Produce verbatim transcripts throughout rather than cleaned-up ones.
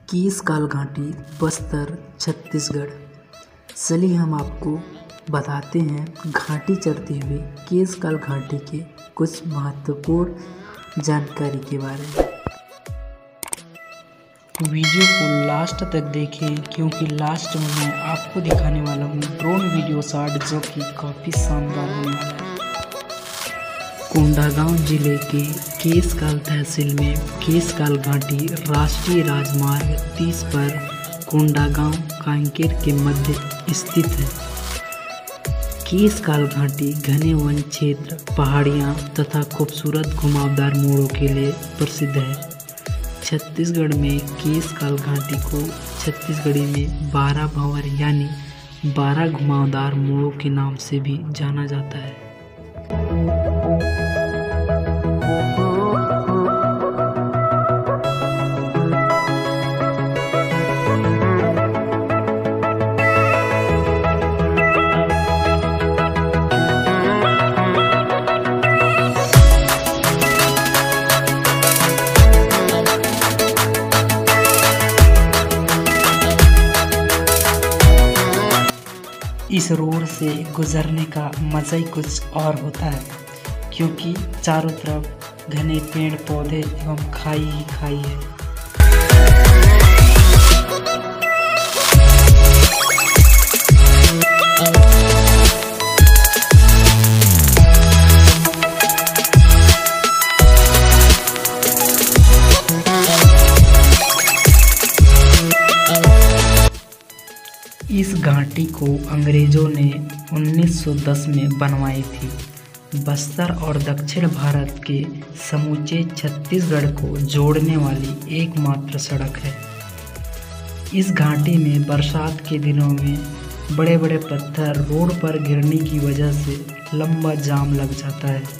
केशकाल घाटी बस्तर छत्तीसगढ़। चलिए हम आपको बताते हैं घाटी चढ़ते हुए केशकाल घाटी के कुछ महत्वपूर्ण जानकारी के बारे में। वीडियो को लास्ट तक देखें क्योंकि लास्ट में मैं आपको दिखाने वाला हूँ ड्रोन वीडियो शॉट जो कि काफ़ी शानदार होने वाला है। कोंडागांव जिले के केशकाल तहसील में केशकाल घाटी राष्ट्रीय राजमार्ग तीस पर कोंडागांव कांकेर के मध्य स्थित है। केशकाल घाटी घने वन क्षेत्र, पहाड़ियाँ तथा खूबसूरत घुमावदार मोड़ों के लिए प्रसिद्ध है। छत्तीसगढ़ में केशकाल घाटी को छत्तीसगढ़ी में बारह भंवर यानी बारह घुमावदार मोड़ों के नाम से भी जाना जाता है। इस रोड से गुजरने का मज़ा ही कुछ और होता है क्योंकि चारों तरफ घने पेड़ पौधे एवं खाई ही खाई है। इस घाटी को अंग्रेजों ने उन्नीस सौ दस में बनवाई थी। बस्तर और दक्षिण भारत के समूचे छत्तीसगढ़ को जोड़ने वाली एकमात्र सड़क है। इस घाटी में बरसात के दिनों में बड़े बड़े पत्थर रोड पर गिरने की वजह से लंबा जाम लग जाता है।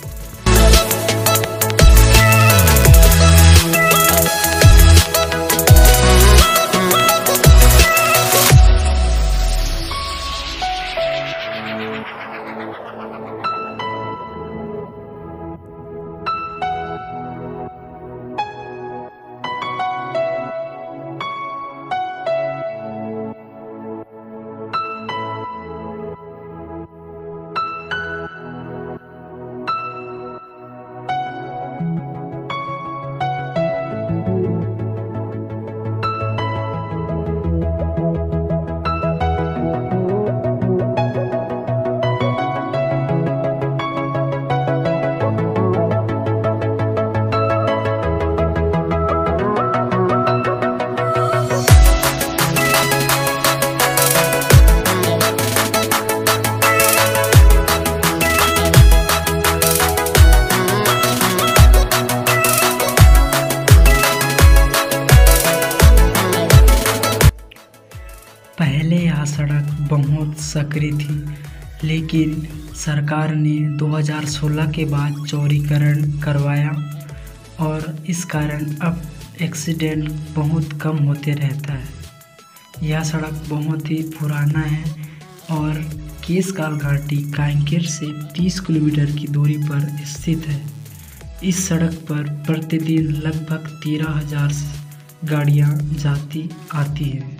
पहले यह सड़क बहुत सकरी थी, लेकिन सरकार ने दो हज़ार सोलह के बाद चौड़ीकरण करवाया और इस कारण अब एक्सीडेंट बहुत कम होते रहता है। यह सड़क बहुत ही पुराना है और केशकाल घाटी कांकेर से तीस किलोमीटर की दूरी पर स्थित है। इस सड़क पर प्रतिदिन लगभग तेरह हजार गाड़ियाँ जाती आती हैं।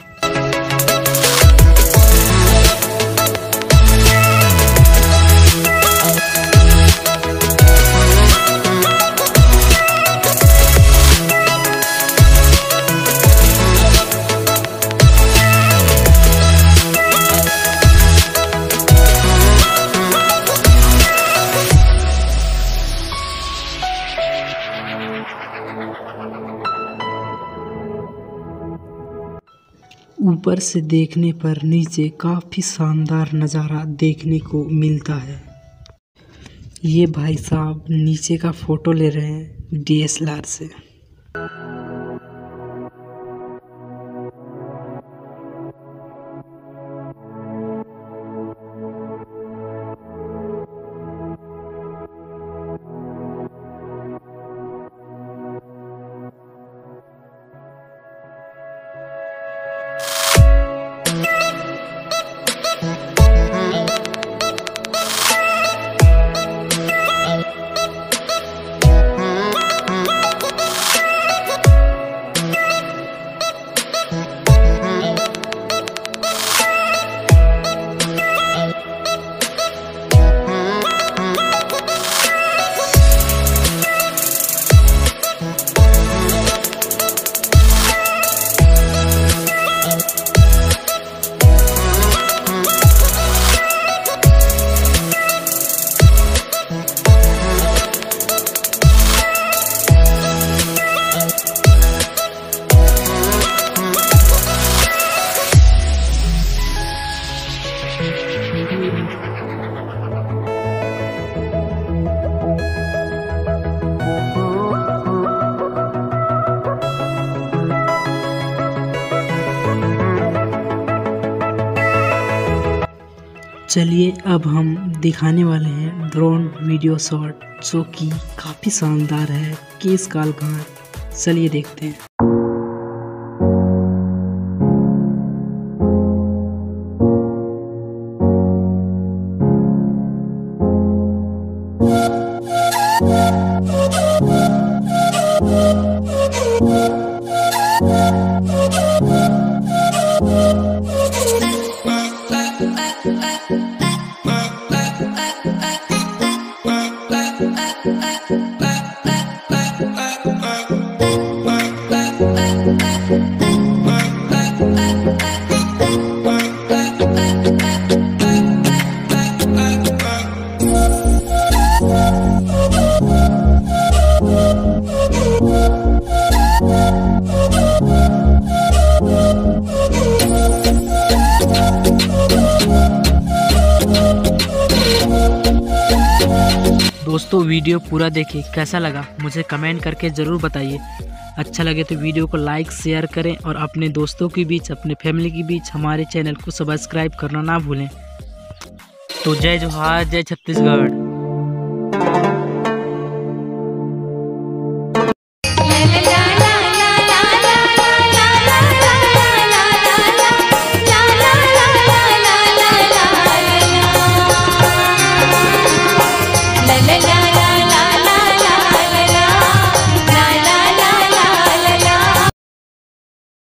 ऊपर से देखने पर नीचे काफ़ी शानदार नज़ारा देखने को मिलता है। ये भाई साहब नीचे का फ़ोटो ले रहे हैं डी एस एल आर से। चलिए अब हम दिखाने वाले हैं ड्रोन वीडियो शॉट जो कि काफ़ी शानदार है केस काल का। चलिए देखते हैं। दोस्तों वीडियो पूरा देखिए, कैसा लगा मुझे कमेंट करके ज़रूर बताइए। अच्छा लगे तो वीडियो को लाइक शेयर करें और अपने दोस्तों के बीच, अपने फैमिली के बीच हमारे चैनल को सब्सक्राइब करना ना भूलें। तो जय जोहार, जय छत्तीसगढ़।